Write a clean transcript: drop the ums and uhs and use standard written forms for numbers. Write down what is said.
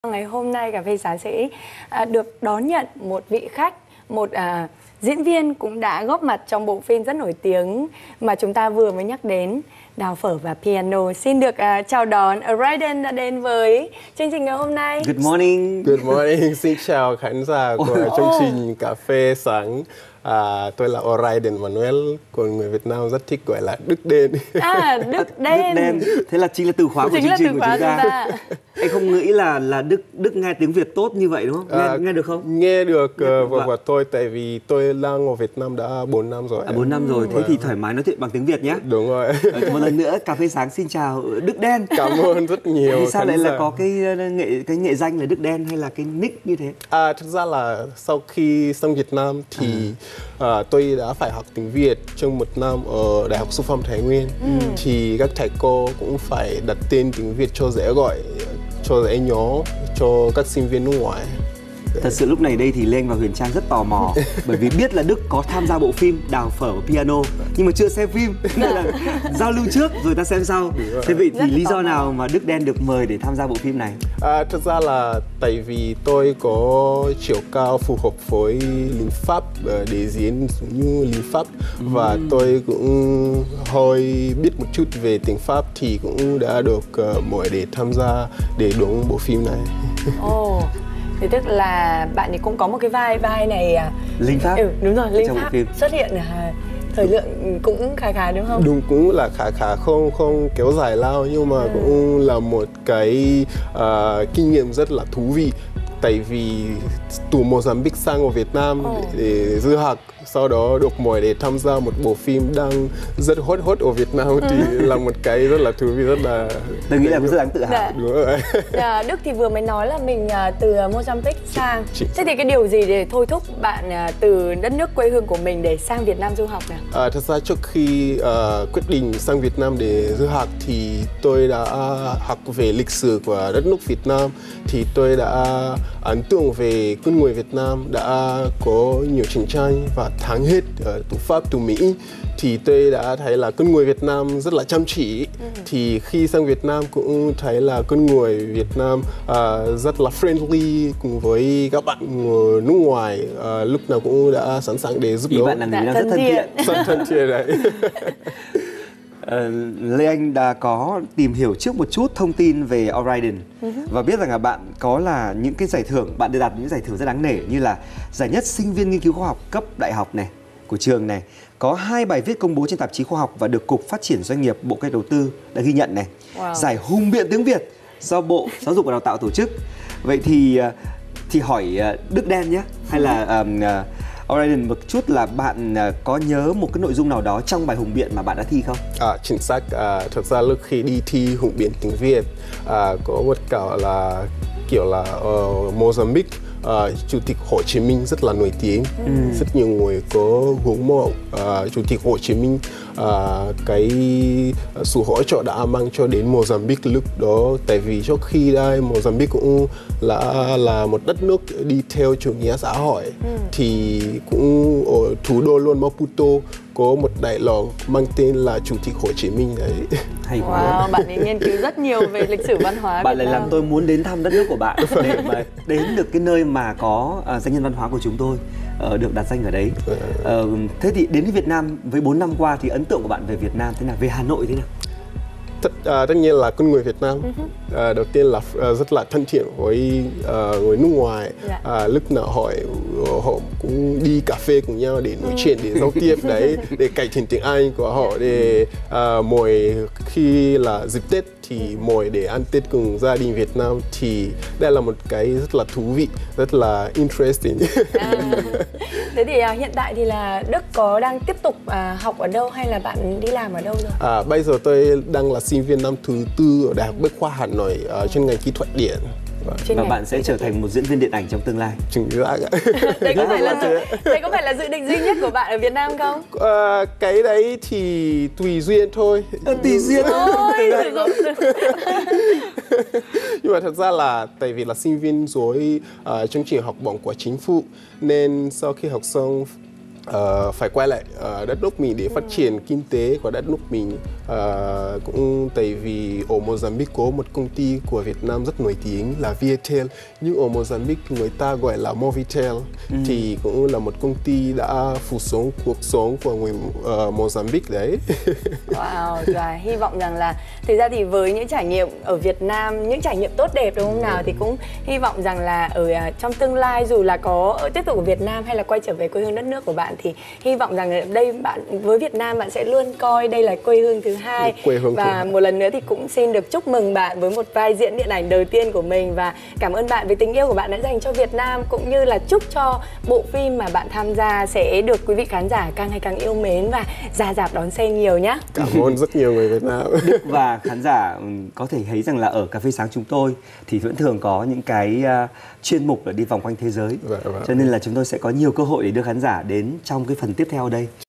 Ngày hôm nay Cà phê Sáng sẽ được đón nhận một vị khách, một diễn viên cũng đã góp mặt trong bộ phim rất nổi tiếng mà chúng ta vừa mới nhắc đến, Đào Phở và Piano. Xin được chào đón Raiden đã đến với chương trình ngày hôm nay. Good morning. Good morning. Xin chào khán giả của chương trình Cà phê Sáng. Tôi là Raiden Manuel, còn người Việt Nam rất thích gọi là Đức Đen. Đức Đen. Thế là chính là từ khóa của chương trình của chúng ta. Anh không nghĩ là Đức nghe tiếng Việt tốt như vậy đúng không? Nghe được không? Nghe được và tôi tại vì tôi đang ở Việt Nam đã 4 năm rồi. 4 năm rồi, thế thì thoải mái nói chuyện bằng tiếng Việt nhé. Đúng rồi. Một lần nữa Cà phê Sáng xin chào Đức Đen. Cảm ơn rất nhiều. Thì sao lại là có cái nghệ danh là Đức Đen hay là cái nick như thế? Thực ra là sau khi sang Việt Nam thì tôi đã phải học tiếng Việt trong 1 năm ở Đại học Sư phạm Thái Nguyên. Thì các thầy cô cũng phải đặt tên tiếng Việt cho dễ gọi, cho dễ nhớ cho các sinh viên nước ngoài. Thật sự lúc này đây thì Lê Anh và Huyền Trang rất tò mò bởi vì biết là Đức có tham gia bộ phim Đào Phở và Piano nhưng mà chưa xem phim nên là giao lưu trước rồi ta xem sau. Thế vậy thì lý do nào mà Đức Đen được mời để tham gia bộ phim này? Thật ra là tại vì tôi có chiều cao phù hợp với lính Pháp để diễn như lính Pháp và tôi cũng hơi biết một chút về tiếng Pháp thì cũng đã được mời để tham gia để đóng bộ phim này. Thế tức là bạn ấy cũng có một cái vai này lính Pháp. Đúng rồi, lính Pháp xuất hiện thời lượng cũng khá đúng không? Đúng, cũng là khá không kéo dài lao nhưng mà cũng là một cái kinh nghiệm rất là thú vị. Tại vì từ Mozambique sang ở Việt Nam để du học, sau đó được mời để tham gia một bộ phim đang rất hot ở Việt Nam thì là một cái rất là thú vị, rất là... Tôi nghĩ là cũng rất đáng tự hào. Đúng rồi. Đức thì vừa mới nói là mình từ Mozambique sang. Thế thì cái điều gì để thôi thúc bạn từ đất nước quê hương của mình để sang Việt Nam du học nào? Thật ra trước khi quyết định sang Việt Nam để du học thì tôi đã học về lịch sử của đất nước Việt Nam. Thì tôi đã ấn tượng về con người Việt Nam đã có nhiều chiến tranh và thắng hết từ Pháp, từ Mỹ. Thì tôi đã thấy là con người Việt Nam rất là chăm chỉ. Thì khi sang Việt Nam cũng thấy là con người Việt Nam rất là friendly cùng với các bạn người nước ngoài, lúc nào cũng đã sẵn sàng để giúp đỡ. Bạn là người Việt Nam rất thân thiện. Rất thân thiện đấy. Lê Anh đã có tìm hiểu trước một chút thông tin về Raiden và biết rằng là bạn có là những cái giải thưởng, bạn được đạt những giải thưởng rất đáng nể như là giải nhất sinh viên nghiên cứu khoa học cấp đại học này của trường này, có 2 bài viết công bố trên tạp chí khoa học và được Cục Phát triển Doanh nghiệp Bộ Kế hoạch Đầu tư đã ghi nhận này. Giải hùng biện tiếng Việt do Bộ Giáo dục và Đào tạo tổ chức. Vậy thì hỏi Đức Đen nhé, hay là Raiden một chút là bạn có nhớ một cái nội dung nào đó trong bài hùng biện mà bạn đã thi không? Chính xác. Thật ra lúc khi đi thi hùng biện tiếng Việt có một là kiểu là Mozambique, Chủ tịch Hồ Chí Minh rất là nổi tiếng. Rất nhiều người có hướng mộ Chủ tịch Hồ Chí Minh, cái sự hỗ trợ đã mang cho đến Mozambique lúc đó. Tại vì trước khi đây Mozambique cũng là một đất nước đi theo chủ nghĩa xã hội. Thì cũng ở thủ đô luôn Maputo có một đại lò mang tên là Chủ tịch Hồ Chí Minh đấy. Hay quá. Bạn ấy nghiên cứu rất nhiều về lịch sử văn hóa bạn Việt lại Nam. làm tôi muốn đến thăm đất nước của bạn để mà đến được cái nơi mà có danh nhân văn hóa của chúng tôi được đặt danh ở đấy. Thế thì đến Việt Nam với 4 năm qua thì ấn tượng của bạn về Việt Nam thế nào, về Hà Nội thế nào? Tất nhiên là con người Việt Nam đầu tiên là rất là thân thiện với người nước ngoài. Lúc nào họ cũng đi cà phê cùng nhau để nói chuyện, để giao tiếp đấy, để cải thiện tiếng Anh của họ, để mời khi là dịp Tết thì mời để ăn Tết cùng gia đình Việt Nam. Thì đây là một cái rất là thú vị, rất là interesting. Thế thì hiện tại thì là Đức có đang tiếp tục học ở đâu hay là bạn đi làm ở đâu rồi? Bây giờ tôi đang là sinh viên năm thứ 4 ở Đại học Bách khoa Hà Nội chuyên ngành kỹ thuật điện. Và bạn sẽ trở thành một diễn viên điện ảnh trong tương lai. Chính xác. Đây có phải là dự định duy nhất của bạn ở Việt Nam không? Cái đấy thì tùy duyên thôi. Tùy duyên thôi. Nhưng mà thật ra là tại vì là sinh viên dưới chương trình học bổng của chính phủ nên sau khi học xong phải quay lại đất nước mình để phát triển kinh tế của đất nước mình. Cũng tại vì ở Mozambique có một công ty của Việt Nam rất nổi tiếng là Viettel, nhưng ở Mozambique người ta gọi là Movitel, thì cũng là một công ty đã phụ sống cuộc sống của người Mozambique đấy. Wow, và hy vọng rằng là thực ra thì với những trải nghiệm ở Việt Nam, những trải nghiệm tốt đẹp đúng không nào, thì cũng hy vọng rằng là ở trong tương lai dù là có tiếp tục ở Việt Nam hay là quay trở về quê hương đất nước của bạn, thì hy vọng rằng ở đây bạn với Việt Nam bạn sẽ luôn coi đây là quê hương thứ hai. Và một lần nữa thì cũng xin được chúc mừng bạn với một vai diễn điện ảnh đầu tiên của mình, và cảm ơn bạn vì tình yêu của bạn đã dành cho Việt Nam, cũng như là chúc cho bộ phim mà bạn tham gia sẽ được quý vị khán giả càng ngày càng yêu mến và ra rạp đón xem nhiều nhé. Cảm ơn rất nhiều người Việt Nam. Đức và khán giả có thể thấy rằng là ở Cà phê Sáng chúng tôi thì vẫn thường có những cái chuyên mục là đi vòng quanh thế giới. Cho nên là chúng tôi sẽ có nhiều cơ hội để đưa khán giả đến trong cái phần tiếp theo đây.